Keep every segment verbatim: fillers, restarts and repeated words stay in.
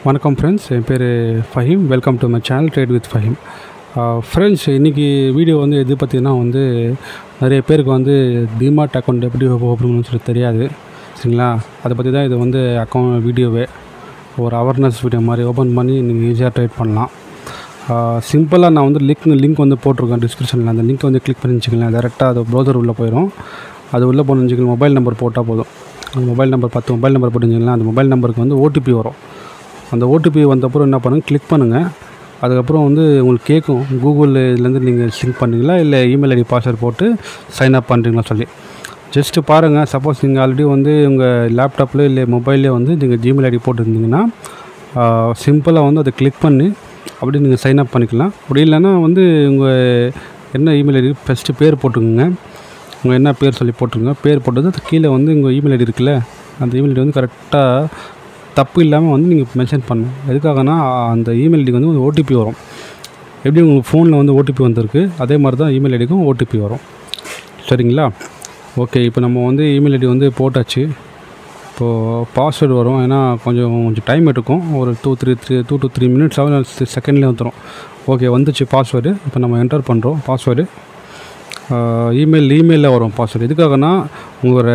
வணக்கம் ஃப்ரெண்ட்ஸ், என் பேர் Faheem. Welcome to my channel trade with Faheem. Friends, இன்றைக்கி வீடியோ வந்து எது பார்த்திங்கன்னா வந்து நிறைய பேருக்கு வந்து டிமார்ட் அக்கௌண்ட் எப்படி ஓப்பன் பண்ணணும்னு சொல்லி தெரியாது, சரிங்களா? அதை பற்றி தான் இது வந்து அக்கௌண்ட் வீடியோவே ஒரு அவேர்னஸ் வீடியோ மாதிரி ஓப்பன் பண்ணி நீங்கள் ஈஸியாக ட்ரேட் பண்ணலாம். சிம்பிளாக நான் வந்து லிங்க் லிங்க் வந்து போட்டிருக்கேன் டிஸ்கிரிப்ஷனில். அந்த லிங்க் வந்து கிளிக் பண்ணி வச்சுக்கலாம். டேரெக்டாக அது ப்ரௌசர் உள்ளே போயிடும். அது உள்ளே போன வச்சுக்கலாம். மொபைல் நம்பர் போட்டால் போதும். அந்த மொபைல் நம்பர் பத்து மொபைல் நம்பர் போட்டு வச்சுக்கலாம். அந்த மொபைல் நம்பருக்கு வந்து ஓடிபி வரும். அந்த ஓடிபி வந்தப்பறம் என்ன பண்ணுங்கள், கிளிக் பண்ணுங்கள். அதுக்கப்புறம் வந்து உங்களுக்கு கேட்கும், கூகுள் இதுலேருந்து நீங்கள் சிங்க் பண்ணுறீங்களா இல்லை இமெயில் ஐடி பாஸ்வேர்ட் போட்டு சைன் அப் பண்ணுறீங்களா சொல்லி. ஜஸ்ட்டு பாருங்கள். சப்போஸ் நீங்கள் ஆல்ரெடி வந்து உங்கள் லேப்டாப்பில் இல்லை மொபைல்லே வந்து நீங்கள் ஜிமெயில் ஐடி போட்டுருந்தீங்கன்னா சிம்பிளாக வந்து அதை கிளிக் பண்ணி அப்படி நீங்கள் சைன் அப் பண்ணிக்கலாம். அப்படி இல்லைன்னா வந்து உங்கள் என்ன இமெயில் ஐடி ஃபஸ்ட்டு பேர் போட்டுக்கோங்க. உங்கள் என்ன பேர் சொல்லி போட்டுருங்க. பேர் போட்டது அது கீழே வந்து உங்கள் இமெயில் ஐடி இருக்குல்ல, அந்த இமெயில் ஐடி வந்து கரெக்டாக தப்பு இல்லாமல் வந்து நீங்கள் மென்ஷன் பண்ணணும். எதுக்காகனா அந்த இமெயில் ஐடிக்கு வந்து ஒரு ஓடிபி வரும். எப்படி உங்களுக்கு ஃபோனில் வந்து ஓடிபி வந்திருக்கு, அதே மாதிரி தான் இமெயில் ஐடிக்கும் ஓடிபி வரும், சரிங்களா? ஓகே, இப்போ நம்ம வந்து இமெயில் ஐடி வந்து போட்டாச்சு. இப்போது பாஸ்வேர்டு வரும். ஏன்னா கொஞ்சம் கொஞ்சம் டைம் எடுக்கும். ஒரு two three three two to three minutes ஆகும், செகண்ட்லேயே வந்துடும். ஓகே, வந்துச்சு பாஸ்வேர்டு. இப்போ நம்ம என்டர் பண்ணுறோம் பாஸ்வேர்டு. இமெயில் இமெயிலில் வரும் பாஸ்வேர்டு. எதுக்காகனா உங்களோட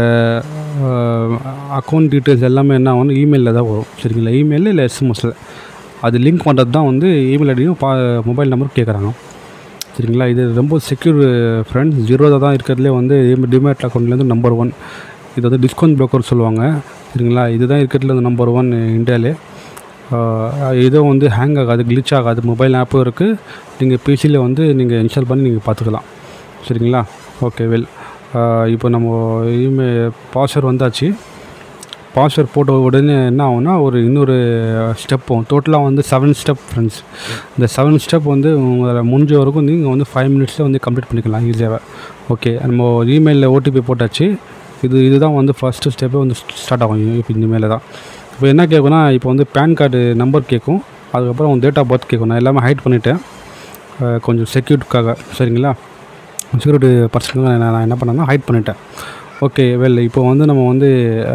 அக்கௌண்ட் டீட்டெயில்ஸ் எல்லாமே என்ன ஆகும், இமெயிலில் தான் வரும், சரிங்களா? இமெயிலில் இல்லை எஸ்எம்எஸில் அது லிங்க் பண்ணுறது தான் வந்து இமெயில் ஐடியும் பா மொபைல் நம்பர் கேட்குறாங்க, சரிங்களா? இது ரொம்ப செக்யூர் ஃப்ரெண்ட்ஸ். ஜீரோதா தான் இருக்கிறதுலே வந்து டிமேட் அக்கௌண்ட்லேருந்து நம்பர் ஒன். இது வந்து டிஸ்கவுண்ட் ப்ரோக்கர் சொல்லுவாங்க, சரிங்களா? இதுதான் இருக்கிறதுல வந்து நம்பர் ஒன் இந்தியாவிலே. இதுவும் வந்து ஹேங் ஆகாது, கிளிச் ஆகாது. மொபைல் ஆப்பும் இருக்குது. நீங்கள் பிசியில் வந்து நீங்கள் இன்ஸ்டால் பண்ணி நீங்கள் பார்த்துக்கலாம், சரிங்களா? ஓகே, வெல் இப்போ நம்ம இமெயில் பாஸ்வேர்ட் வந்தாச்சு. பாஸ்வேர்ட் போட்ட உடனே என்ன ஆகும்னா ஒரு இன்னொரு ஸ்டெப்பும் டோட்டலாக வந்து செவன் ஸ்டெப் ஃப்ரெண்ட்ஸ். இந்த செவன் ஸ்டெப் வந்து உங்களை முடிஞ்ச வரைக்கும் நீங்கள் வந்து ஃபைவ் மினிட்ஸில் வந்து கம்ப்ளீட் பண்ணிக்கலாம் ஈஸியாக. ஓகே, நம்ம இமெயிலில் ஓடிபி போட்டாச்சு. இது இதுதான் வந்து ஃபஸ்ட்டு ஸ்டெப்பே வந்து ஸ்டார்ட் ஆகும். இப்போ இனிமேல் தான் இப்போ என்ன கேட்கும்னா, இப்போ வந்து பேன் கார்டு நம்பர் கேட்கும். அதுக்கப்புறம் உங்கள் டேட் ஆஃப் பர்த் கேட்கும். நான் எல்லாமே ஹைட் பண்ணிவிட்டேன் கொஞ்சம் செக்யூரிட்டிக்காக, சரிங்களா? செக்யூரிட்டி பர்சனுக்காக நான் நான் என்ன பண்ணேன்னா ஹைட் பண்ணிட்டேன். ஓகே, வெல் இப்போ வந்து நம்ம வந்து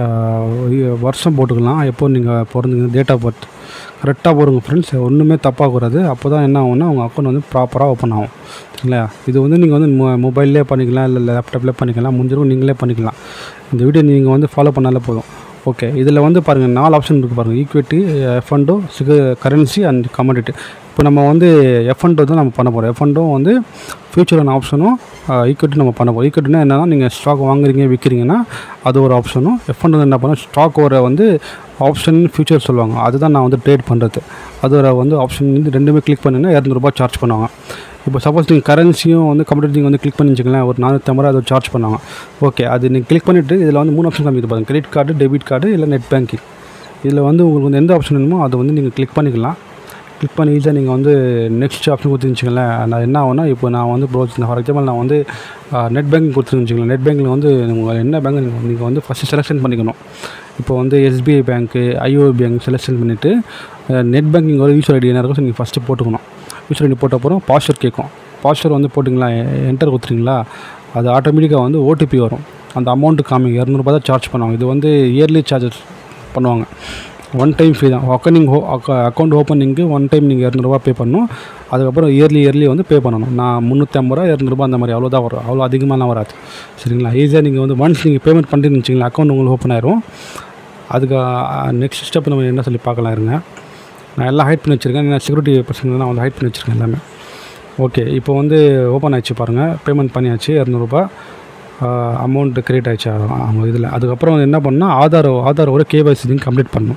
வருஷம் போட்டுக்கலாம். எப்போ நீங்கள் பிறந்தீங்க, டேட் ஆஃப் பர்த் கரெக்டாக போடுங்க ஃப்ரெண்ட்ஸ். ஒன்றுமே தப்பாகக்கூடாது. அப்போ தான் என்ன ஆகும்னா உங்கள் அக்கௌண்ட் வந்து ப்ராப்பராக ஓப்பன் ஆகும், சரிங்களா? இது வந்து நீங்கள் வந்து மொ மொபைல்லே பண்ணிக்கலாம், இல்லை லேப்டாப்லேயே பண்ணிக்கலாம். முடிஞ்சிடும் நீங்களே பண்ணிக்கலாம். இந்த வீடியோ நீங்கள் வந்து ஃபாலோ பண்ணாலே போதும். ஓகே, இதில் வந்து பாருங்கள் நாலு ஆப்ஷன் இருக்குது பாருங்கள். ஈக்விட்டி, எஃப் அண்ட் ஓ, சிக கரன்சி அண்ட் கமாடிட்டி. இப்போ நம்ம வந்து எஃப் அண்ட் ஓ தான் நம்ம பண்ண போகிறோம். எஃப் அண்ட் ஓ வந்து ஃபியூச்சரான ஆப்ஷனும், ஈக்விட்டி நம்ம பண்ண போகிறோம். ஈக்விட்டினா என்னென்னா நீங்கள் ஸ்டாக் வாங்குறீங்க விற்கிறீங்கன்னா அது ஒரு ஆப்ஷனும், எஃப் அண்ட் ஓ என்ன பண்ணோம் ஸ்டாக்கோட வந்து ஆப்ஷன் ஃபியூச்சர் சொல்லுவாங்க. அதுதான் நான் வந்து ட்ரேட் பண்ணுறது. அதோட வந்து ஆப்ஷன் வந்து ரெண்டுமே கிளிக் பண்ணிங்கன்னா இரநூறுபா சார்ஜ் பண்ணுவாங்க. இப்போ சப்போஸ் நீங்கள் கரன்சியும் வந்து கம்ப்யூட்டர் நீங்கள் வந்து கிளிக் பண்ணி வச்சுக்கலாம், ஒரு நானூற்றி ஐம்பது ரூபா அதை சார்ஜ் பண்ணுவாங்க. ஓகே, அது நீங்கள் கிளிக் பண்ணிவிட்டு இதில் வந்து மூணு ஆப்ஷன் காமிக்குது பாருங்கள். கிரெடிட் கார்டு, டெபிட் கார்டு, இல்லை நெட் பேங்கிங். இதில் வந்து உங்களுக்கு வந்து எந்த ஆப்ஷன் வேணுமோ அதை வந்து நீங்கள் கிளிக் பண்ணிக்கலாம். கிளிக் பண்ணி ஈஸியாக நீங்கள் வந்து நெக்ஸ்ட் ஆப்ஷன் கொடுத்துருந்துச்சிங்களேன். நான் என்ன ஆகுனா, இப்போ நான் வந்து ப்ரோச் ஃபார் எக்ஸாம்பிள் நான் வந்து நெட் பேங்கிங் கொடுத்துருந்துச்சிங்களேன். நெட் பேங்கில் வந்து உங்கள் என்ன பேங்க் நீங்கள் வந்து ஃபஸ்ட்டு செலெக்ஷன் பண்ணிக்கணும். இப்போ வந்து SBI bank, IOI bank selection பண்ணிவிட்டு நெட் பேங்கிங் ஒரு யூசர் ஐடி என்ன இருக்கும் நீங்கள் ஃபஸ்ட்டு போட்டுக்கணும். யூசர் ஐடி போட்ட அப்புறம் பாஸ்வேர்ட் கேட்கும். பாஸ்வேர்ட் வந்து போட்டிங்களா, என்டர் கொடுத்துறீங்களா, அது ஆட்டோமேட்டிக்காக வந்து ஓடிபி வரும். அந்த அமௌண்ட்டு காமிங்க. இரநூறுபா தான் சார்ஜ் பண்ணுவாங்க. இது வந்து இயர்லி சார்ஜஸ் பண்ணுவாங்க. ஒன் டைம் ஃபீ தான். அக்கௌண்டிங் ஹோ அக்கௌண்ட் ஓப்பனிங்க்கு ஒன் டைம் நீங்கள் இரநூறுபா பே பண்ணணும். அதுக்கப்புறம் இயர்லி இயர்லி வந்து பே பண்ணணும். நான் முந்நூற்றி ஐம்பது ரூபா இரநூறுபா அந்த மாதிரி அவ்வளோதான் வரும். அவ்வளோ அதிகமாகலாம் வராது, சரிங்களா? ஈஸியாக நீங்கள் வந்து ஒன்ஸ் நீங்கள் பேமெண்ட் பண்ணிட்டு வச்சிங்களா அக்கௌண்ட் உங்களுக்கு ஓப்பன் ஆயிரும். அதுக்கு நெக்ஸ்ட் ஸ்டெப் நம்ம என்ன சொல்லி பார்க்கலாம் இருங்க. நான் எல்லாம் ஹைட் பண்ணி வச்சுருக்கேன். நான் செக்யூரிட்டி பர்சன் நான் வந்து ஹைட் பண்ணி வச்சுருக்கேன் எல்லாமே. ஓகே, இப்போ வந்து ஓப்பன் ஆகிடுச்சு பாருங்கள். பேமெண்ட் பண்ணியாச்சு இரநூறுபா. அமௌண்ட்டு க்ரியேட் ஆகிடுச்சு அவங்க இதில். அதுக்கப்புறம் என்ன பண்ணால் ஆதார் ஆதாரோட கேஒய்சி நீங்கள் கம்ப்ளீட் பண்ணணும்.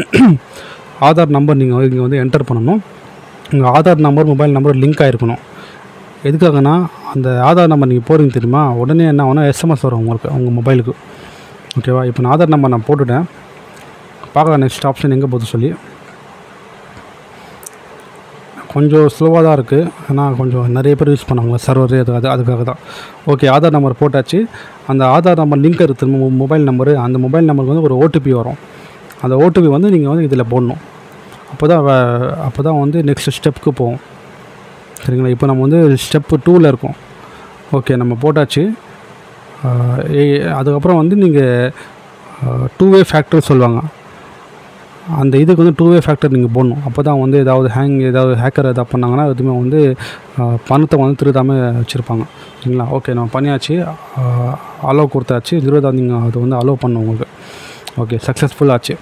ஆதார் நம்பர் நீங்கள் இங்கே வந்து என்டர் பண்ணணும். உங்கள் Aadhaar number mobile number link ஆகிருக்கணும். எதுக்காகனா அந்த ஆதார் நம்பர் நீங்கள் போடுறீங்க தெரியுமா, உடனே என்ன ஆகுனா எஸ்எம்எஸ் வரும் உங்களுக்கு உங்கள் மொபைலுக்கு. ஓகேவா? இப்போ நான் ஆதார் நம்பர் நான் போட்டுவிட்டேன். பார்க்கலாம் நெக்ஸ்ட் ஆப்ஷன் எங்கே போகுது சொல்லி. கொஞ்சம் ஸ்லோவாக தான் இருக்குது. ஏன்னா கொஞ்சம் நிறைய பேர் யூஸ் பண்ணுவாங்க சர்வர், அது அது அதுக்காக தான். ஓகே, ஆதார் நம்பர் போட்டாச்சு. அந்த ஆதார் நம்பர் லிங்க் இருக்குது மொபைல் நம்பரு. அந்த மொபைல் நம்பருக்கு வந்து ஒரு ஓடிபி வரும். அந்த ஓடிபி வந்து நீங்கள் வந்து இதில் போடணும். அப்போ தான் அப்போ தான் வந்து நெக்ஸ்ட் ஸ்டெப்புக்கு போகும், சரிங்களா? இப்போ நம்ம வந்து ஸ்டெப்பு டூவில் இருக்கோம். ஓகே, நம்ம போட்டாச்சு. அதுக்கப்புறம் வந்து நீங்கள் டூ வே ஃபேக்டர் சொல்லுவாங்க. அந்த இதுக்கு வந்து டூ வே ஃபேக்டர் நீங்கள் போடணும். அப்போ தான் வந்து ஏதாவது ஹேங் ஏதாவது ஹேக்கர் எதாவது பண்ணாங்கன்னா எதுவுமே வந்து பணத்தை வந்து திருடாமல் வச்சுருப்பாங்க. சரிங்களா? ஓகே, நம்ம பண்ணியாச்சு, அலோவ் கொடுத்தாச்சு. ஜீரோதா நீங்கள் அது வந்து அலோவ் பண்ணணும் உங்களுக்கு. ஓகே, சக்ஸஸ்ஃபுல் ஆச்சு.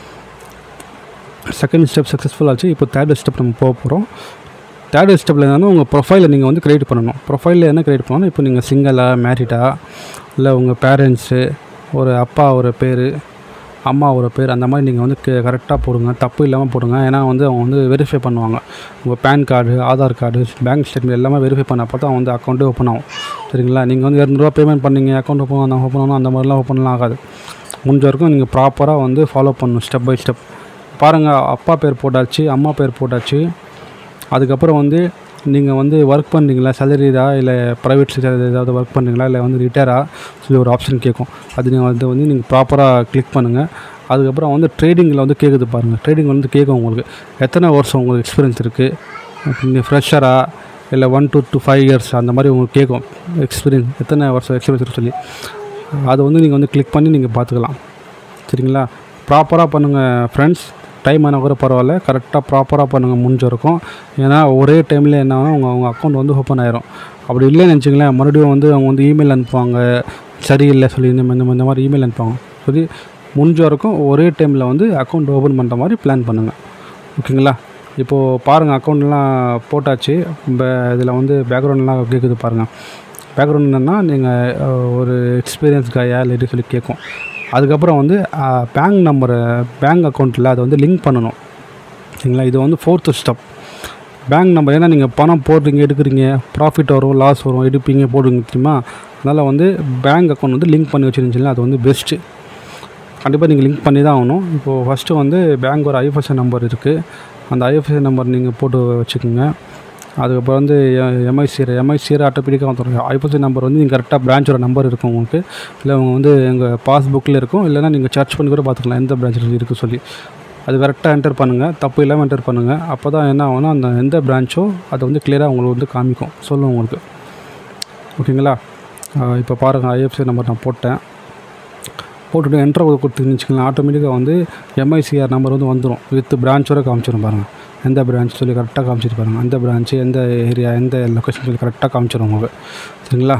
செகண்ட் ஸ்டெப் சக்ஸஸ்ஃபுல் ஆச்சு. இப்போ தேர்ட் ஸ்டெப் நம்ம போக போகிறோம். தேர்ட் ஸ்டெப்பில் என்னென்னா உங்கள் ப்ரொஃபைலை நீங்கள் வந்து க்ரியேட் பண்ணணும். ப்ரொஃபைலில் என்ன க்ரியேட் பண்ணணும்? இப்போ நீங்கள் சிங்கிளாக, மேரிடா, இல்லை உங்கள் பேரண்ட்ஸு, ஒரு அப்பா ஒரு பேர், அம்மா ஒரு பேர், அந்த மாதிரி நீங்கள் வந்து கரெக்டாக போடுங்க, தப்பு இல்லாமல் போடுங்க. ஏன்னா வந்து அவங்க வந்து வெரிஃபை பண்ணுவாங்க. உங்கள் PAN card, Aadhaar card, bank statement எல்லாமே வெரிஃபை பண்ண அப்போ தான் வந்து அக்கௌண்ட்டே ஓப்பன் ஆகும். சரிங்களா? நீங்கள் வந்து இரநூறுவா பேமெண்ட் பண்ணிங்க, அக்கௌண்ட் ஓப்பன் பண்ண ஓப்பன் பண்ணணும் அந்த மாதிரிலாம் ஓப்பன்லாம் ஆகாது. முடிஞ்ச வரைக்கும் நீங்கள் ப்ராப்பராக வந்து ஃபாலோ பண்ணணும் ஸ்டெப் பை ஸ்டெப். பாருங்கள், அப்பா பேர் போட்டாச்சு, அம்மா பேர் போட்டாச்சு. அதுக்கப்புறம் வந்து நீங்கள் வந்து ஒர்க் பண்ணுறீங்களா, சேலரிதா, இல்லை ப்ரைவேட் செக்டர் ஏதாவது ஒர்க் பண்ணுறீங்களா, இல்லை வந்து ரிட்டையரா சொல்லி ஒரு ஆப்ஷன் கேட்கும். அது நீங்கள் வந்து வந்து நீங்கள் ப்ராப்பராக கிளிக் பண்ணுங்கள். அதுக்கப்புறம் வந்து ட்ரேடிங்கில் வந்து கேட்குது பாருங்கள். ட்ரேடிங் வந்து கேட்கும் உங்களுக்கு எத்தனை வருஷம் உங்களுக்கு எக்ஸ்பீரியன்ஸ் இருக்குது, நீங்கள் ஃப்ரெஷரா இல்லை one to two five years அந்த மாதிரி உங்களுக்கு கேட்கும். எக்ஸ்பீரியன்ஸ் எத்தனை வருஷம் எக்ஸ்பீரியன்ஸ் சொல்லி அதை வந்து நீங்கள் வந்து கிளிக் பண்ணி நீங்கள் பார்த்துக்கலாம். சரிங்களா? ப்ராப்பராக பண்ணுங்கள் ஃப்ரெண்ட்ஸ். டைம் ஆனால் கூட பரவாயில்ல, கரெக்டாக ப்ராப்பராக பண்ணுங்கள் முடிஞ்ச இருக்கும். ஏன்னா ஒரே டைமில் என்ன ஆகும், உங்கள் அவங்க அக்கௌண்ட் வந்து ஓப்பன் ஆயிரும். அப்படி இல்லைன்னு நினச்சிங்களேன், மறுபடியும் வந்து அவங்க வந்து இமெயில் அனுப்புவாங்க, சரியில்லை சொல்லி இந்த இந்த இந்த மாதிரி இமெயில் அனுப்புவாங்க. சொல்லி முடிஞ்ச வரைக்கும் ஒரே டைமில் வந்து அக்கௌண்ட் ஓப்பன் பண்ணுற மாதிரி பிளான் பண்ணுங்கள். ஓகேங்களா? இப்போது பாருங்கள், அக்கௌண்ட்லாம் போட்டாச்சு. இப்போ இதில் வந்து பேக்ரவுண்ட்லாம் கேட்குது பாருங்கள். பேக்ரவுண்ட் என்னென்னா நீங்கள் ஒரு எக்ஸ்பீரியன்ஸ் காயா இல்லைன்னு சொல்லி கேட்கும். அதுக்கப்புறம் வந்து பேங்க் நம்பரை பேங்க் அக்கௌண்ட்டில் அதை வந்து லிங்க் பண்ணணும். சரிங்களா? இது வந்து ஃபோர்த்து ஸ்டெப். பேங்க் நம்பர், ஏன்னா நீங்கள் பணம் போடுறீங்க, எடுக்கிறீங்க, ப்ராஃபிட் வரும், லாஸ் வரும், எடுப்பீங்க, போடுவீங்க தெரியுமா? அதனால் வந்து பேங்க் அக்கௌண்ட் வந்து லிங்க் பண்ணி வச்சுருந்துச்சிங்களா, அது வந்து பெஸ்ட்டு. கண்டிப்பாக நீங்கள் லிங்க் பண்ணி தான் ஆகணும். இப்போது ஃபஸ்ட்டு வந்து பேங்க் ஒரு ஐஎஃப்எஸ்சி நம்பர் இருக்குது. அந்த ஐஎஃப்எஸ்சி நம்பர் நீங்கள் போட்டு வச்சுக்கோங்க. அதுக்கப்புறம் வந்து எம்ஐசிஆர் எம்ஐசிஆர் ஆட்டோமேட்டிக்காக வந்துடும். ஐஎஃப்எஸ்சி நம்பர் வந்து நீங்கள் கரெக்டாக பிரான்ச்சோட நம்பர் இருக்கும் உங்களுக்கு, இல்லை அவங்க வந்து எங்கள் பாஸ்புக்கில் இருக்கும், இல்லைனா நீங்கள் சர்ச் பண்ணி கூட பார்த்துக்கலாம் எந்த பிரான்ச்சில் இருக்குது சொல்லி. அது கரெக்டாக என்டர் பண்ணுங்கள், தப்பு இல்லாமல் என்டர் பண்ணுங்கள். அப்போ தான் என்ன ஆகும்னா அந்த எந்த பிரான்ச்சோ அதை வந்து கிளியராக உங்களுக்கு வந்து காமிக்கும், சொல்லும் உங்களுக்கு. ஓகேங்களா? இப்போ பாருங்கள், ஐஎஃப்எஸ்சி நம்பர் நான் போட்டேன். போட்டுவிட்டு என்ட்ரு கொடுத்துன்னு வச்சுக்கலாம், ஆட்டோமேட்டிக்காக வந்து எம்ஐசிஆர் நம்பர் வந்து வந்துடும், வித் பிரான்ச்சோட காமிச்சிடும் பாருங்கள். எந்த பிரான்ச் சொல்லி கரெக்டாக காமிச்சிட்டு பாருங்கள், எந்த பிரான்ச்சு, எந்த ஏரியா, எந்த லொக்கேஷன் சொல்லி கரெக்டாக காமிச்சிடும் உங்களுக்கு. சரிங்களா?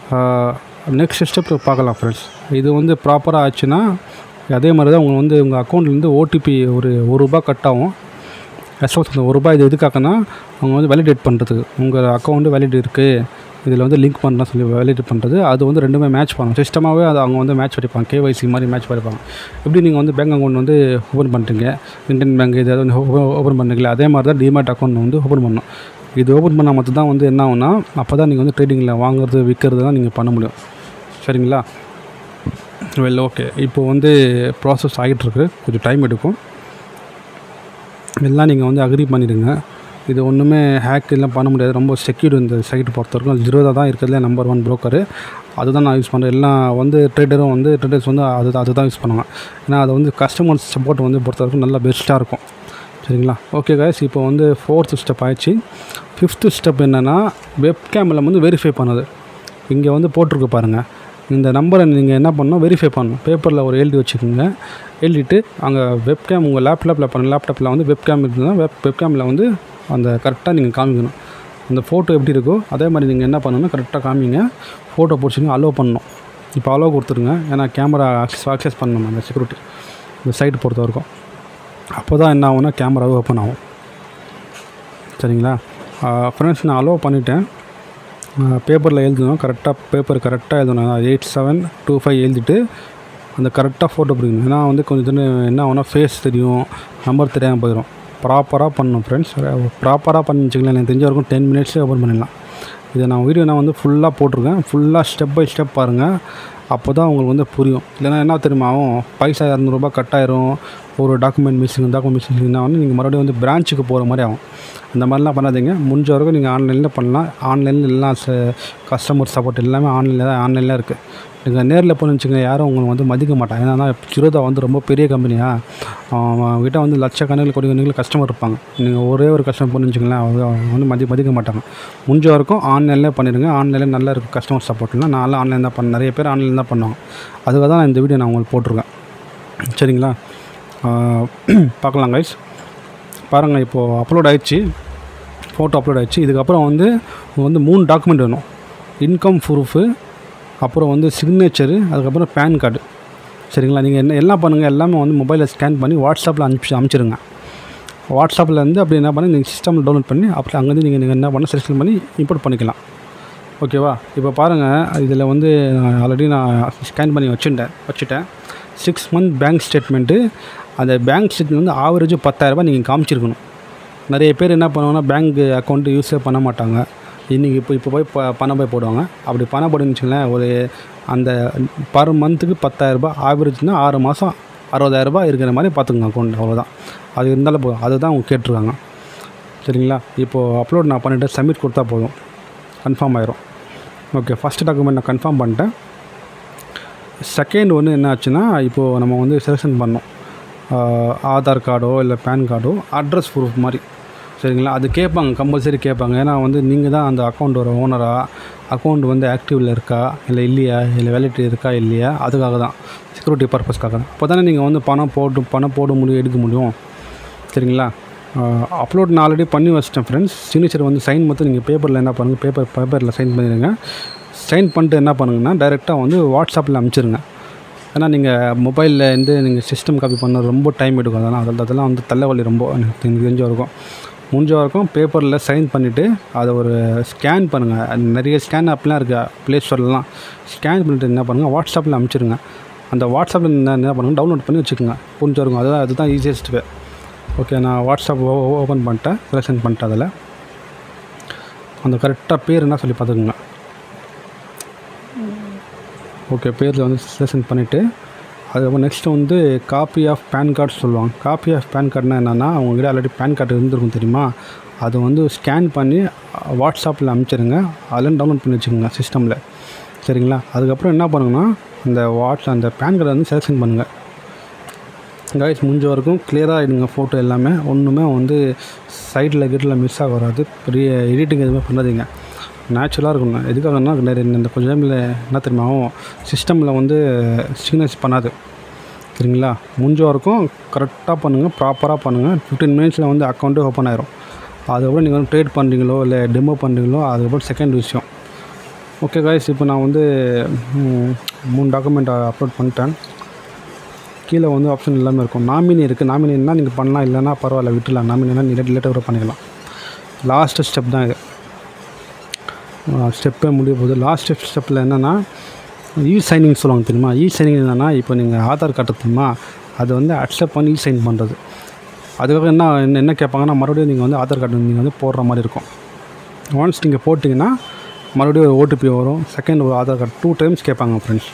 நெக்ஸ்ட் ஸ்டெப் பார்க்கலாம் ஃப்ரெண்ட்ஸ். இது வந்து ப்ராப்பராக ஆச்சுன்னா அதே மாதிரி தான் உங்களுக்கு வந்து உங்கள் அக்கௌண்ட்லேருந்து ஓடிபி ஒரு ஒரு ரூபா கட் ஆகும். எஸ்எம்எஸ் ஒரு ரூபா. இது எதுக்காகனா அவங்க வந்து வேலிடேட் பண்ணுறதுக்கு, உங்கள் அக்கௌண்ட்டு வேலிட் இருக்குது, இதில் வந்து லிங்க் பண்ணலாம் சொல்லி வேலிடேட் பண்ணுறது. அது வந்து ரெண்டுமே மேட்ச் பண்ணணும். சிஸ்டமாகவே அது அவங்க வந்து மேட்ச் படிப்பாங்க, கேஒய்சி மாதிரி மேட்ச் படிப்பாங்க. எப்படி நீங்கள் வந்து பேங்க் அக்கௌண்ட் வந்து ஓப்பன் பண்ணுறீங்க, இந்தியன் பேங்க் இது வந்து ஓப்பன் பண்ணுறீங்களா, அதே மாதிரி தான் டிமேட் அக்கௌண்ட் வந்து ஓப்பன் பண்ணணும். இது ஓப்பன் பண்ணால் மட்டும் தான் வந்து என்ன ஆகுனா அப்போ தான் நீங்கள் வந்து ட்ரேடிங்கில் வாங்குறது விற்கிறது தான் நீங்கள் பண்ண முடியும். சரிங்களா? Well, okay. இப்போது வந்து ப்ராசஸ் ஆகிட்டுருக்கு, கொஞ்சம் டைம் எடுக்கும். எல்லாம் நீங்கள் வந்து அக்ரி பண்ணிடுங்க. இது ஒன்றுமே ஹேக் எல்லாம் பண்ண முடியாது, ரொம்ப செக்யூர் இந்த சைட்டு பொறுத்த வரைக்கும். ஜீரோதா தான் இருக்கிறதுல நம்பர் ஒன் ப்ரோக்கரு, அதுதான் நான் யூஸ் பண்ணுறேன். எல்லாம் வந்து ட்ரேடரும் வந்து ட்ரேடர்ஸ் வந்து அது அது தான் யூஸ் பண்ணுவாங்க. ஏன்னா அது வந்து கஸ்டமர்ஸ் சப்போர்ட் வந்து பொறுத்த வரைக்கும் நல்லா பெஸ்ட்டாக இருக்கும். சரிங்களா? ஓகே கைஸ், இப்போ வந்து ஃபோர்த்து ஸ்டெப் ஆயிடுச்சு. ஃபிஃப்த்து ஸ்டெப் என்னென்னா வெப்கேமில் வந்து வெரிஃபை பண்ணுது. இங்கே வந்து போட்டிருக்கு பாருங்கள், இந்த நம்பரை நீங்கள் என்ன பண்ணணும், வெரிஃபை பண்ணணும். பேப்பரில் ஒரு எழுதி வச்சுக்கோங்க. எழுதிட்டு அங்கே வெப்கேம் உங்கள் லேப்டாப்பில் பண்ண லேப்டாப்பில் வந்து வெப்கேம் இருக்குதுன்னா வெப் வெப்கேமில் வந்து அந்த கரெக்டாக நீங்கள் காமிக்கணும். அந்த ஃபோட்டோ எப்படி இருக்கோ அதே மாதிரி நீங்கள் என்ன பண்ணணும்னா கரெக்டாக காமிங்க. ஃபோட்டோ பிடிச்சிங்க, அலோவ் பண்ணணும். இப்போ அலோவ் கொடுத்துருங்க, ஏன்னா கேமரா ஆக்சஸ் ஆக்சஸ் பண்ணணும் அந்த செக்யூரிட்டி இந்த சைட்டு பொறுத்த வரைக்கும். அப்போ தான் என்ன ஆகும்னா கேமராவே ஓப்பன் ஆகும். சரிங்களா ஃப்ரெண்ட்ஸ்? நான் அலோவ் பண்ணிவிட்டேன். பேப்பரில் எழுதணும், கரெக்டாக பேப்பர் கரெக்டாக எழுதணும். எயிட் செவன் டூ ஃபைவ் எழுதிட்டு அந்த கரெக்டாக ஃபோட்டோ பிடிக்கணும். ஏன்னா வந்து கொஞ்சம் என்ன ஆகுனா ஃபேஸ் தெரியும், நம்பர் தெரியாமல் போயிடும். ப்ராப்பராக பண்ணணும் ஃப்ரெண்ட்ஸ். ப்ராப்பராக பண்ணி வச்சுக்கலாம். எனக்கு தெரிஞ்ச வரைக்கும் டென் மினிட்ஸே ஓப்பன் பண்ணிடலாம். இதை நான் வீடியோ நான் வந்து ஃபுல்லாக போட்டிருக்கேன். ஃபுல்லாக ஸ்டெப் பை ஸ்டெப் பாருங்கள், அப்போ தான் உங்களுக்கு வந்து புரியும். இல்லைனா என்ன தெரியுமா ஆகும், பைசா இரநூறுபா கட் ஆயிரும், ஒரு டாக்குமெண்ட் மிஸ்ஸிங் டாக்குமெண்ட் மிஸ்ஸிங் என்ன வந்து நீங்கள் மறுபடியும் வந்து பிரான்ச்சுக்கு போகிற மாதிரி ஆகும். அந்த மாதிரிலாம் பண்ணாதீங்க. முடிஞ்ச வரைக்கும் நீங்கள் ஆன்லைனில் பண்ணலாம். ஆன்லைனில் எல்லாம் கஸ்டமர் சப்போர்ட் எல்லாமே ஆன்லைனில் தான் ஆன்லைனில் இருக்குது. நீங்கள் நேரில் போய் வச்சுங்க, யாரும் உங்களுக்கு வந்து மதிக்க மாட்டாங்க. ஏன்னா ஜீரோதா வந்து ரொம்ப பெரிய கம்பெனியாக, அவங்ககிட்ட வந்து லட்சக்கணக்கில் கோடி கணக்கில் கஸ்டமர் இருப்பாங்க. நீங்கள் ஒரே ஒரு கஸ்டமர் பண்ணி வச்சுங்களேன், அவங்க வந்து மதி மதிக்க மாட்டாங்க. முடிஞ்ச வரைக்கும் ஆன்லைனில் பண்ணிடுங்க. ஆன்லைனில் நல்லா இருக்குது கஸ்டமர் சப்போர்ட்லாம். நான் ஆன்லைன் தான் பண்ண நிறைய பேர் ஆன்லைன் தான் பண்ணுவாங்க. அதுக்காக தான் நான் இந்த வீடியோ நான் உங்களுக்கு போட்டிருக்கேன். சரிங்களா? பார்க்கலாம் கைஸ். பாருங்கள், இப்போது அப்லோட் ஆகிடுச்சு, ஃபோட்டோ அப்லோட் ஆகிடுச்சு. இதுக்கப்புறம் வந்து வந்து மூணு டாக்குமெண்ட் வேணும். இன்கம் ப்ரூஃபு, அப்புறம் வந்து சிக்னேச்சரு, அதுக்கப்புறம் பேன் கார்டு. சரிங்களா? நீங்கள் என்ன எல்லாம் பண்ணுங்கள், எல்லாமே வந்து மொபைலில் ஸ்கேன் பண்ணி வாட்ஸ்அப்பில் அனுப்பிச்சு அனுப்பிச்சிடுங்க. வாட்ஸ்அப்பில் இருந்து அப்படி என்ன பண்ணி நீங்கள் சிஸ்டமில் டவுன்லோட் பண்ணி அப்புறம் அங்கேருந்து நீங்கள் நீங்கள் என்ன பண்ண செலக்ஷன் பண்ணி இம்போர்ட் பண்ணிக்கலாம். ஓகேவா? இப்போ பாருங்கள், இதில் வந்து ஆல்ரெடி நான் ஸ்கேன் பண்ணி வச்சுட்டேன் வச்சுட்டேன் சிக்ஸ் மந்த் பேங்க் ஸ்டேட்மெண்ட்டு. அந்த பேங்க் ஸ்டேட்மெண்ட் வந்து ஆவரேஜ் பத்தாயிரரூபா நீங்கள் காமிச்சிருக்கணும். நிறைய பேர் என்ன பண்ணுவாங்கன்னா, பேங்க் அக்கௌண்ட்டு யூஸே பண்ண மாட்டாங்க. இன்றைக்கி இப்போ இப்போ போய் ப பணம் போய் போடுவாங்க. அப்படி பணம் போடுன்னு வச்சுங்களேன், ஒரு அந்த பர் மந்த்துக்கு பத்தாயிரரூபா ஆவரேஜ்னால் ஆறு மாதம் அறுபதாயிரரூபா இருக்கிற மாதிரி பார்த்துக்குங்க அக்கௌண்ட். அவ்வளோதான். அது இருந்தாலும் போதும். அதுதான் அவங்க கேட்டிருக்காங்க. சரிங்களா? இப்போது அப்லோட் நான் பண்ணிவிட்டு சப்மிட் கொடுத்தா போதும், கன்ஃபார்ம் ஆயிரும். ஓகே, ஃபஸ்ட்டு டாக்குமெண்ட் நான் கன்ஃபார்ம் பண்ணிட்டேன். செகண்ட் ஒன்று என்ன ஆச்சுன்னா, இப்போது நம்ம வந்து செலெக்ஷன் பண்ணோம். ஆதார் கார்டோ இல்லை பேன் கார்டோ அட்ரஸ் ப்ரூஃப் மாதிரி. சரிங்களா? அது கேட்பாங்க, கம்பல்சரி கேட்பாங்க. ஏன்னா வந்து நீங்கள் தான் அந்த அக்கௌண்ட்டோட ஓனராக, அக்கௌண்ட் வந்து ஆக்டிவில் இருக்கா இல்லை இல்லையா, இல்லை வேலிட்டி இருக்கா இல்லையா, அதுக்காக தான், செக்யூரிட்டி பர்பஸ்க்காக தான். அப்போ தானே நீங்கள் வந்து பணம் போட்டு பணம் போட முடியும், எடுக்க முடியும். சரிங்களா? அப்லோட் நான் ஆல்ரெடி பண்ணி வச்சிட்டேன் ஃப்ரெண்ட்ஸ். சிக்னேச்சர் வந்து சைன் மட்டும் நீங்கள் பேப்பரில் என்ன பண்ணுங்கள், பேப்பர் பேப்பரில் சைன் பண்ணிடுங்க. சைன் பண்ணிட்டு என்ன பண்ணுங்கன்னா, டைரெக்டாக வந்து வாட்ஸ்அப்பில் அனுப்பிச்சிருங்க. ஏன்னா நீங்கள் மொபைலில் இருந்து நீங்கள் சிஸ்டம் காப்பி பண்ண ரொம்ப டைம் எடுக்கும். அதெல்லாம் அதில் அதெல்லாம் வந்து தலைவலி ரொம்ப எனக்கு தெரிஞ்ச வரைக்கும் முடிஞ்ச வரைக்கும் பேப்பரில் சைன் பண்ணிவிட்டு அதை ஒரு ஸ்கேன் பண்ணுங்கள். நிறைய ஸ்கேன் ஆப்லாம் இருக்குது ப்ளே ஸ்டோர்லாம். ஸ்கேன் பண்ணிவிட்டு என்ன பண்ணுங்கள், வாட்ஸ்அப்பில் அனுப்பிச்சிருங்க. அந்த வாட்ஸ்அப்பில் என்ன என்ன பண்ணுங்கள், டவுன்லோட் பண்ணி வச்சுக்கோங்க. புரிஞ்சு இருக்கும். அதுதான் அதுதான் ஈஸியஸ்ட் வே. ஓகே, நான் வாட்ஸ்அப் ஓப்பன் பண்ணிட்டேன், செலெக்ஷன் பண்ணிட்டேன். அதில் அந்த கரெக்டாக பேர் என்ன சொல்லி பார்த்துக்குங்க. ஓகே, பேரில் வந்து செலெக்ஷன் பண்ணிவிட்டு அதுக்கப்புறம் நெக்ஸ்ட்டு வந்து காப்பி ஆஃப் பேன் கார்டு சொல்லுவாங்க. காப்பி ஆஃப் பேன் கார்டுனால் என்னென்னா, அவங்ககிட்ட ஆல்ரெடி பேன் கார்டு இருந்திருக்கும் தெரியுமா, அதை வந்து ஸ்கேன் பண்ணி வாட்ஸ்அப்பில் அனுப்பிச்சிடுங்க. அதில் டவுன்லோட் பண்ணி வச்சுக்கோங்க சிஸ்டமில். சரிங்களா? அதுக்கப்புறம் என்ன பண்ணுங்கன்னா, அந்த வாட்ஸ் அந்த பேன் கார்டை வந்து செலெக்ஷன் பண்ணுங்கள். கைஸ், முடிஞ்ச வரைக்கும் கிளியராக எடுங்க ஃபோட்டோ எல்லாமே. ஒன்றுமே வந்து சைடில் கிட்டில் மிஸ் ஆக வராது. பெரிய எடிட்டிங் எதுவுமே பண்ணாதீங்க, நேச்சுரலாக இருக்கணும். எதுக்காகனா, நிறைய இந்த கொஞ்சம் டைமில் என்ன தெரியுமா ஆகும், சிஸ்டமில் வந்து சிக்னஸ் பண்ணாது. சரிங்களா? முடிஞ்ச வரைக்கும் கரெக்டாக பண்ணுங்கள், ப்ராப்பராக பண்ணுங்கள். ஃபிஃப்டீன் மினிட்ஸில் வந்து அக்கௌண்ட்டே ஓப்பன் ஆயிரும். அதுக்கப்புறம் நீங்கள் வந்து ட்ரேட் பண்ணுறீங்களோ இல்லை டெமோ பண்ணுறீங்களோ, அதுக்கப்புறம் செகண்ட் விஷயம். ஓகே கைஸ், இப்போ நான் வந்து மூணு டாக்குமெண்ட் அப்லோட் பண்ணிட்டேன். கீழே வந்து ஆப்ஷன் எல்லாமே இருக்கும். நாமினி இருக்குது. நாமினின்னா நீங்கள் பண்ணலாம், இல்லைன்னா பரவாயில்ல விட்டுலாம். நாமினினா நீங்கள் லேட்டாக பண்ணிக்கலாம். லாஸ்ட்டு ஸ்டெப் தான் இது. ஸ்டெப்பே முடிய போகுது. லாஸ்ட் ஸ்டெப்பில் என்னென்னா, இ சைனிங் சொல்லுவாங்க தெரியுமா. இ சைனிங் என்னென்னா, இப்போ நீங்கள் ஆதார் கார்டு தெரியுமா, அதை வந்து அக்செப்ட் பண்ணி இ சைன் பண்ணுறது. அதுக்காக என்ன என்ன என்ன கேட்பாங்கன்னா, மறுபடியும் நீங்கள் வந்து ஆதார் கார்டு நீங்கள் வந்து போடுற மாதிரி இருக்கும். ஒன்ஸ் நீங்கள் போட்டிங்கன்னா மறுபடியும் ஒரு ஓடிபி வரும். செகண்ட் ஒரு ஆதார் கார்டு டூ டைம்ஸ் கேட்பாங்க ஃப்ரெண்ட்ஸ்.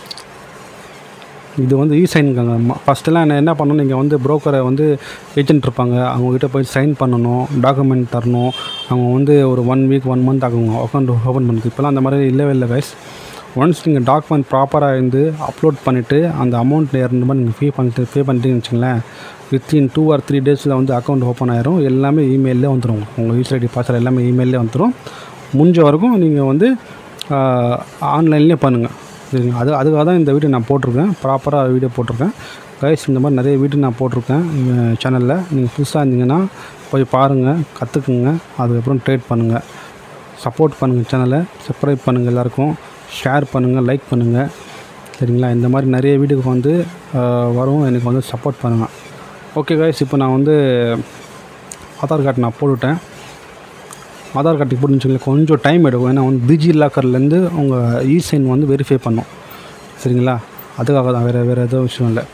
இது வந்து இ சைனுங்க. ஃபஸ்ட்டெல்லாம் என்ன என்ன பண்ணணும், நீங்கள் வந்து ப்ரோக்கரை வந்து ஏஜென்ட் இருப்பாங்க, அவங்கக்கிட்ட போய் சைன் பண்ணணும், டாக்குமெண்ட் தரணும். அவங்க வந்து ஒரு ஒன் வீக் ஒன் மந்த் ஆகுங்க அக்கௌண்ட் ஓப்பன் பண்ணுறது. இப்போலாம் அந்த மாதிரி இல்லவே இல்லை கைஸ். ஒன்ஸ் நீங்கள் டாக்குமெண்ட் ப்ராப்பராக இருந்து அப்லோட் பண்ணிவிட்டு அந்த அமௌண்ட் இரநூறு ரூபாய் நீங்கள் பே பண்ணிட்டு பே பண்ணிட்டீங்கன்னு வச்சுங்களேன், வித்தின் டூ ஆர் த்ரீ டேஸில் வந்து அக்கௌண்ட் ஓப்பன் ஆயிரும். எல்லாமே இமெயிலே வந்துடும். உங்கள் யூசர் ஐடி பாஸ்வேர்டு எல்லாமே இமெயிலே வந்துடும். முடிஞ்ச வரைக்கும் நீங்கள் வந்து ஆன்லைன்லேயே பண்ணுங்கள். சரிங்க? அது அதுக்காக தான் இந்த வீடியோ நான் போட்டிருக்கேன், ப்ராப்பராக வீடியோ போட்டிருக்கேன் கைஸ். இந்த மாதிரி நிறைய வீடியோ நான் போட்டிருக்கேன் சேனலில். நீங்கள் புதுசாக இருந்தீங்கன்னா போய் பாருங்கள், கற்றுக்குங்க. அதுக்கப்புறம் ட்ரேட் பண்ணுங்கள், சப்போர்ட் பண்ணுங்கள், சேனலை சப்ஸ்கிரைப் பண்ணுங்கள், எல்லாேருக்கும் ஷேர் பண்ணுங்கள், லைக் பண்ணுங்கள். சரிங்களா? இந்த மாதிரி நிறைய வீடியோக்கு வந்து வரும், எனக்கு வந்து சப்போர்ட் பண்ணுங்கள். ஓகே கைஸ், இப்போ நான் வந்து ஆதார் கார்டு நான் போட்டுவிட்டேன். ஆதார் கார்டுக்கு போட்டுன்னு கொஞ்சம் டைம் எடுக்கும். ஏன்னா வந்து டிஜி லாக்கர்லேருந்து உங்கள் இ சைன் வந்து வெரிஃபை பண்ணோம். சரிங்களா? அதுக்காக தான், வேறு வேறு எதுவும் விஷயம் இல்லை.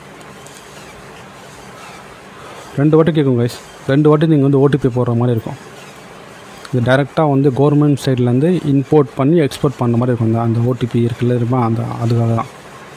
ரெண்டு வாட்டி கேட்கும் கைஸ். ரெண்டு வாட்டி நீங்கள் வந்து ஓடிபி போடுற மாதிரி இருக்கும். இது டைரெக்டாக வந்து கவர்மெண்ட் சைட்லேருந்து இம்போர்ட் பண்ணி எக்ஸ்போர்ட் பண்ணுற மாதிரி இருக்கும். அந்த ஓடிபி இருக்குல்ல இருப்பா, அந்த அதுக்காக தான்.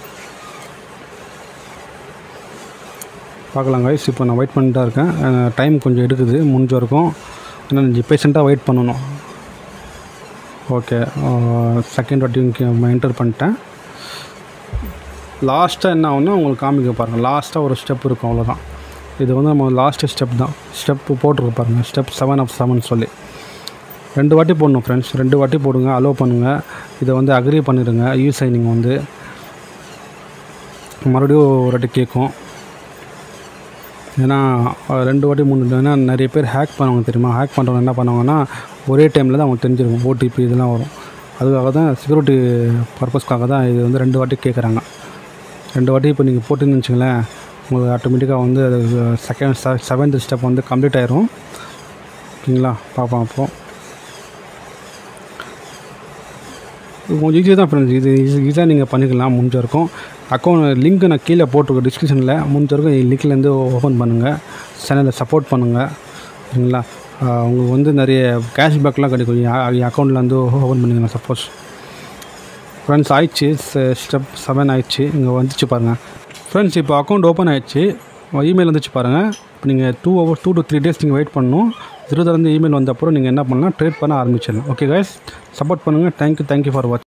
பார்க்கலாம் கைஸ். இப்போ நான் வெயிட் பண்ணிட்டு தான் இருக்கேன். டைம் கொஞ்சம் எடுக்குது. முடிஞ்ச வரைக்கும் ஏன்னா அஞ்சு பேஷண்ட்டாக வெயிட் பண்ணணும். ஓகே, செகண்ட் வாட்டி என்டர் பண்ணிட்டேன். லாஸ்ட்டாக என்ன ஆகுன்னா உங்களுக்கு காமிக்க பாருங்கள். லாஸ்ட்டாக ஒரு ஸ்டெப் இருக்கும், அவ்வளோதான். இது வந்து நம்ம லாஸ்ட்டு ஸ்டெப் தான். ஸ்டெப்பு போட்டிருக்கு பாருங்கள், ஸ்டெப் செவன் ஆஃப் செவன் சொல்லி ரெண்டு வாட்டி போடணும் ஃப்ரெண்ட்ஸ். ரெண்டு வாட்டி போடுங்க, அலோவ் பண்ணுங்கள். இதை வந்து அக்ரி பண்ணிடுங்க. யூ சைனிங் வந்து மறுபடியும் ஒரு வாட்டி கேட்கும். ஏன்னா ரெண்டு வாட்டி மூணு ஏன்னா நிறைய பேர் ஹேக் பண்ணுவாங்க தெரியுமா. ஹேக் பண்ணுறவங்க என்ன பண்ணுவாங்கன்னா ஒரே டைமில் தான் அவங்க தெரிஞ்சிருக்கும் ஓடிபி இதெல்லாம் வரும். அதுக்காக தான் செக்யூரிட்டி பர்பஸ்க்காக தான் இது வந்து ரெண்டு வாட்டி கேட்குறாங்க. ரெண்டு வாட்டி இப்போ நீங்கள் போட்டுன்னு வச்சுங்களேன், உங்களுக்கு ஆட்டோமேட்டிக்காக வந்து அது செகண்ட் செ செவன்த் ஸ்டெப் வந்து கம்ப்ளீட் ஆயிரும். ஓகேங்களா, பார்ப்போம். அப்போது கொஞ்சம் ஈஸியாக தான் ஃப்ரெண்ட்ஸ், இது ஈஸியாக நீங்கள் பண்ணிக்கலாம். முடிஞ்ச வரைக்கும் அக்கௌண்ட் லிங்க்கு நான் கீழே போட்டிருக்கேன் டிஸ்கிரிப்ஷனில். முடிஞ்ச வரைக்கும் லிங்க்லேருந்து ஓப்பன் பண்ணுங்கள், சேனலை சப்போர்ட் பண்ணுங்கள். சரிங்களா, உங்களுக்கு வந்து நிறைய கேஷ்பேக்லாம் கிடைக்கும் என் அக்கௌண்ட்டில் வந்து ஓப்பன் பண்ணிக்கலாம். சப்போஸ் ஃப்ரெண்ட்ஸ் ஆயிடுச்சு, ஸ்டெப் செவன் ஆயிடுச்சு, இங்கே வந்துச்சு பாருங்கள் ஃப்ரெண்ட்ஸ். இப்போ அக்கௌண்ட் ஓப்பன் ஆகிடுச்சு, இமெயில் வந்துச்சு பாருங்கள். இப்போ நீங்கள் two hour two to three days நீங்கள் வெயிட் பண்ணணும். ஜீரோதாலேருந்து இமெயில் வந்த அப்புறம் நீங்கள் என்ன பண்ணலாம், ட்ரேட் பண்ண ஆரம்பிச்சிடலாம். ஓகே கைஸ், சப்போர்ட் பண்ணுங்கள். தேங்க்யூ தேங்க்யூ ஃபார் வாட்சிங்.